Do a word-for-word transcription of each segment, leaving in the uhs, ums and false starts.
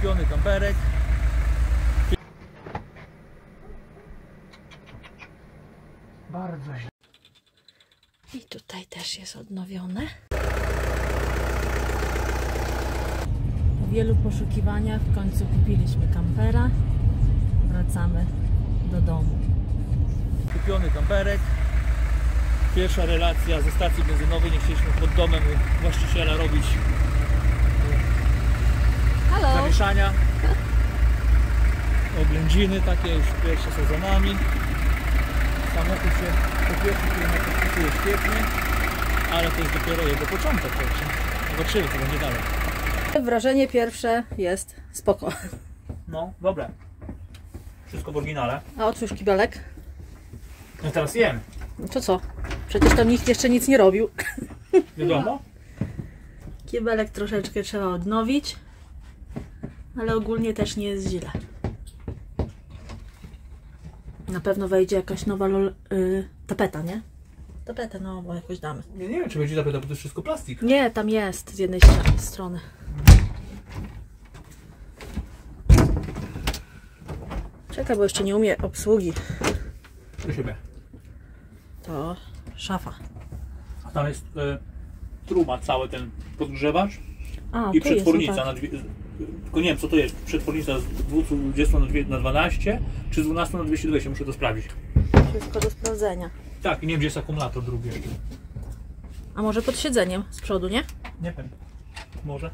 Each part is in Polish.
Kupiony kamperek. Bardzo źle. I tutaj też jest odnowione. Po wielu poszukiwaniach w końcu kupiliśmy kampera. Wracamy do domu. Kupiony kamperek. Pierwsza relacja ze stacji benzynowej. Nie chcieliśmy pod domem właściciela robić Halo! zamieszania. Oględziny takie już pierwsze są za nami. Samochód się po pierwszych kilometrach pracuje świetnie, ale to jest dopiero jego początek. Zobaczymy, co będzie dalej. Wrażenie pierwsze jest spoko. No, dobre. Wszystko w oryginale. A otwórz kibelek. No teraz jem. No to co? Przecież tam nikt jeszcze nic nie robił. Wiadomo? Kibelek troszeczkę trzeba odnowić, ale ogólnie też nie jest źle. Na pewno wejdzie jakaś nowa lol, yy, tapeta, nie? Tapetę nową jakoś damy. Nie, nie wiem, czy będzie tapeta, bo to jest wszystko plastik. Nie, tam jest z jednej strony. Czekaj, bo jeszcze nie umie obsługi. Do siebie. To szafa. A tam jest y, truba, cały ten podgrzewacz A, i tu przetwornica. jest, no na tak. dwie, tylko nie wiem, co to jest. Przetwornica z dwieście dwadzieścia na dwanaście czy z dwanaście na dwieście dwadzieścia. Muszę to sprawdzić. Wszystko do sprawdzenia. Tak, i nie wiem, gdzie jest akumulator drugi jeszcze. A może pod siedzeniem z przodu, nie? Nie wiem. Może.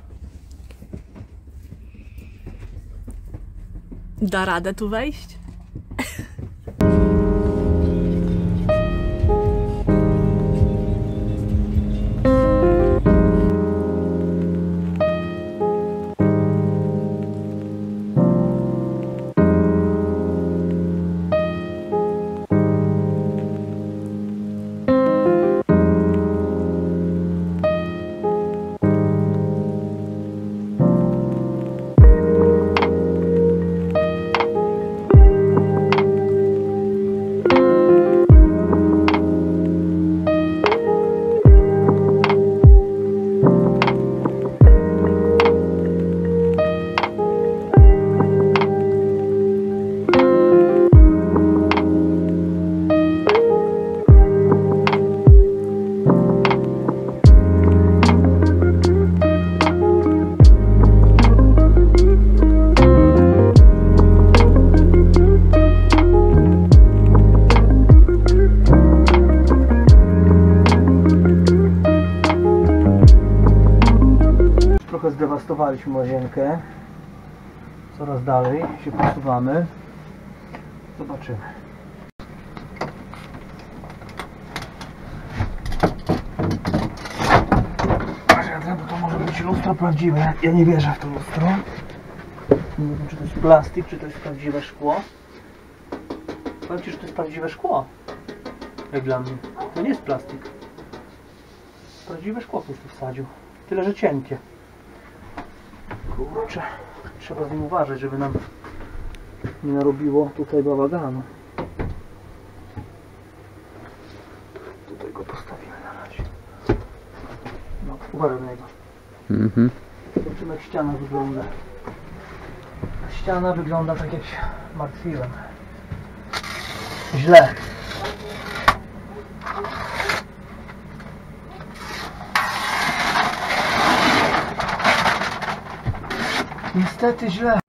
Da radę tu wejść? Trochę zdewastowaliśmy łazienkę. Coraz dalej się posuwamy. Zobaczymy. Bo to może być lustro prawdziwe. Ja, ja nie wierzę w to lustro. Nie wiem, czy to jest plastik, czy to jest prawdziwe szkło. Powiem Ci, że to jest prawdziwe szkło. Jak dla mnie. To nie jest plastik. Prawdziwe szkło ktoś tu wsadził. Tyle, że cienkie. Kurczę. Trzeba z nim uważać, żeby nam nie narobiło tutaj bałaganu. Tutaj go postawimy na razie. No, uważaj na niego. Mhm. Zobaczymy, jak ściana wygląda. Ściana wygląda tak, jak się martwiłem. Źle. Niestety źle.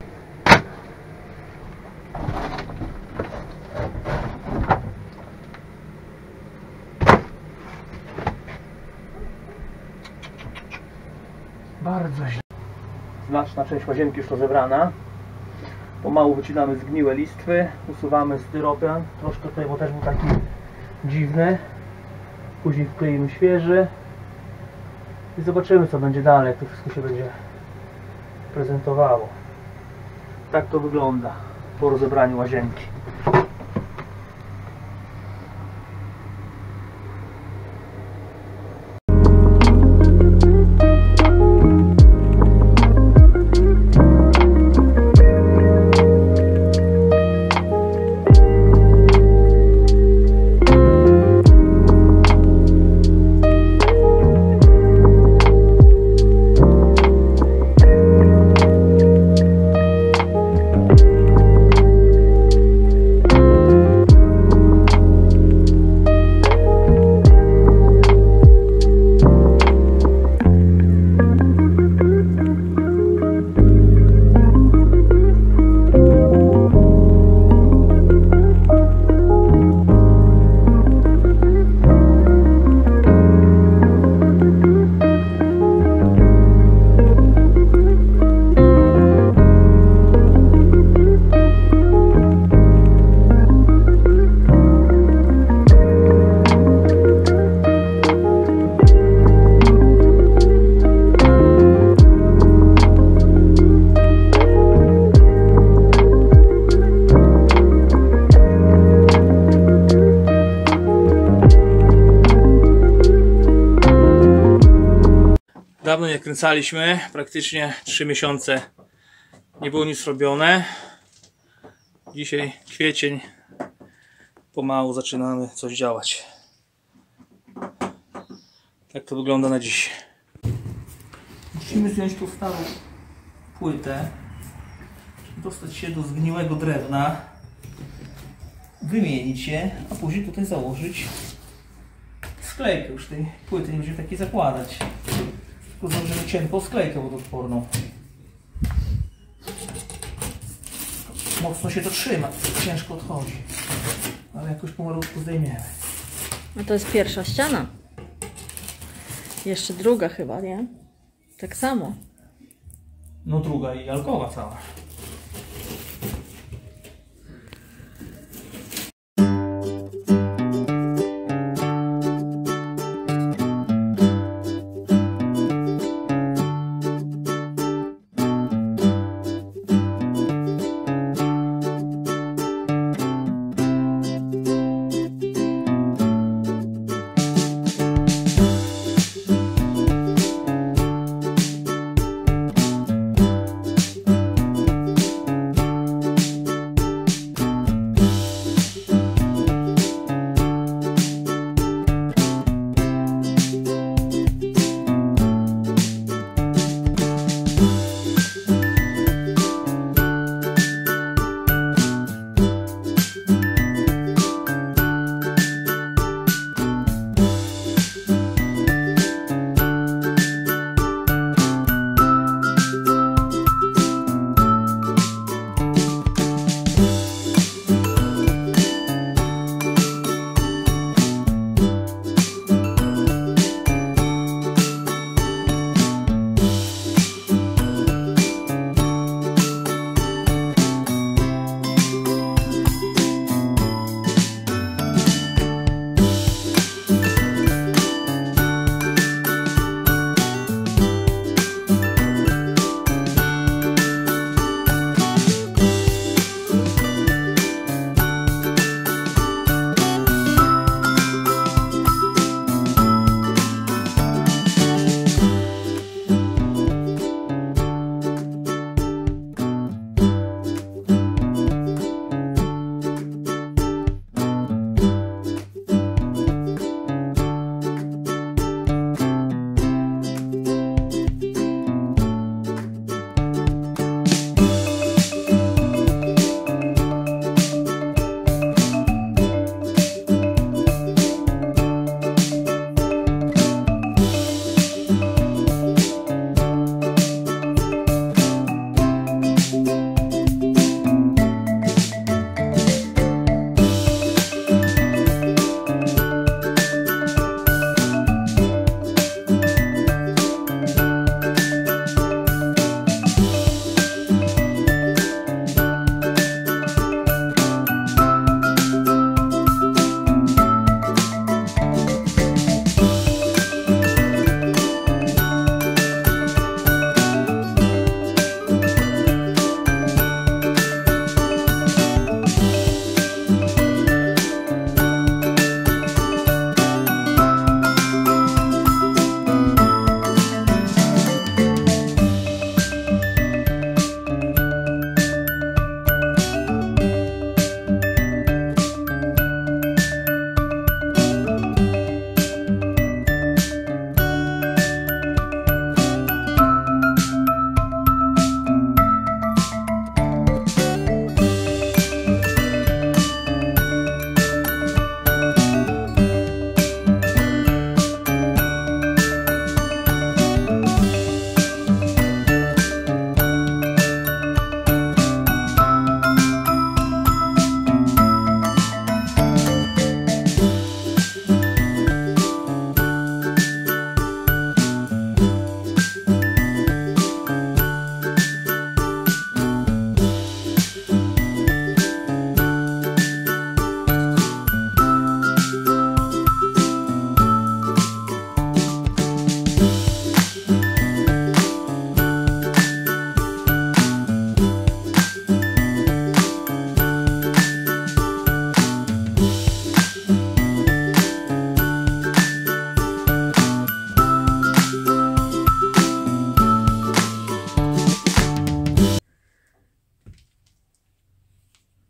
Bardzo źle. Znaczna część łazienki już rozebrana. Pomału wycinamy zgniłe listwy, usuwamy styropian. Troszkę tutaj, bo też był taki dziwny. Później wkleimy świeży. I zobaczymy, co będzie dalej, jak to wszystko się będzie prezentowało. Tak to wygląda po rozebraniu łazienki. dawno nie kręcaliśmy, praktycznie trzy miesiące nie było nic robione. Dzisiaj kwiecień, pomału zaczynamy coś działać. Tak to wygląda na dziś. Musimy zdjąć tą starą płytę, dostać się do zgniłego drewna, wymienić je, a później tutaj założyć sklejkę. Już tej płyty nie będziemy takiej zakładać, tylko założymy cienką sklejkę wodoodporną. Mocno się to trzyma, ciężko odchodzi, ale jakoś pomalutku zdejmiemy. A to jest pierwsza ściana. Jeszcze druga chyba, nie? Tak samo. No druga i alkowa cała.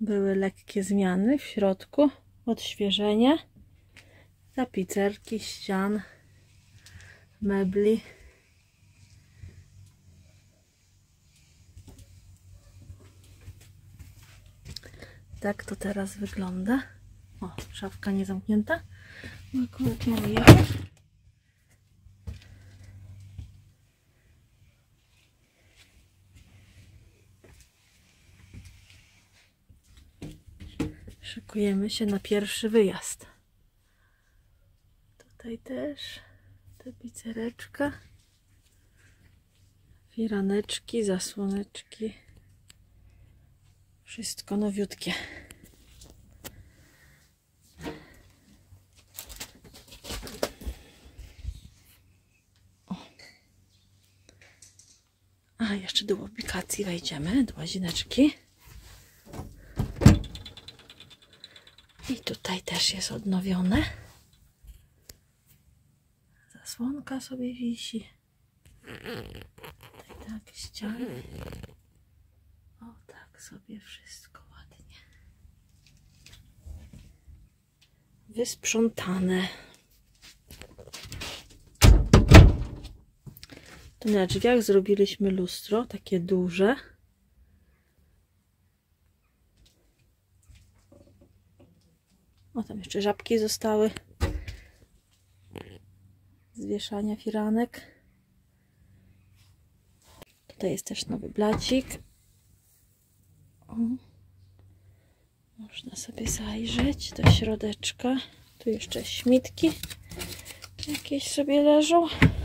były lekkie zmiany w środku, odświeżenie, tapicerki ścian, mebli. Tak to teraz wygląda. O, szafka nie zamknięta, bo akurat mamy jechać. Szykujemy się na pierwszy wyjazd. Tutaj też tapicereczka, firaneczki, zasłoneczki. Wszystko nowiutkie. O. A, jeszcze do ubikacji wejdziemy, do łazieneczki. I tutaj też jest odnowione. Zasłonka sobie wisi. Tutaj tak, ściany. O, tak sobie wszystko ładnie. Wysprzątane. Tu na drzwiach zrobiliśmy lustro, takie duże. O, tam jeszcze żabki zostały z wieszania firanek. Tutaj jest też nowy blacik. O. Można sobie zajrzeć do środeczka. Tu jeszcze śmitki jakieś sobie leżą.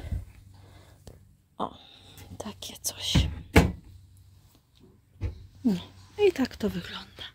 O, takie coś. No i tak to wygląda.